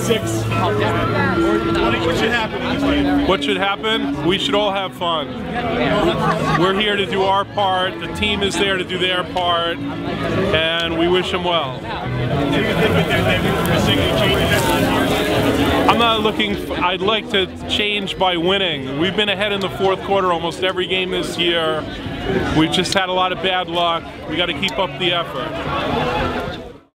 6. What should happen in this game? What should happen? We should all have fun. We're here to do our part. The team is there to do their part, and we wish them well. Do you think that they're missing any changes? I'm not looking. I'd like to change by winning. We've been ahead in the fourth quarter almost every game this year. We've just had a lot of bad luck. We got to keep up the effort.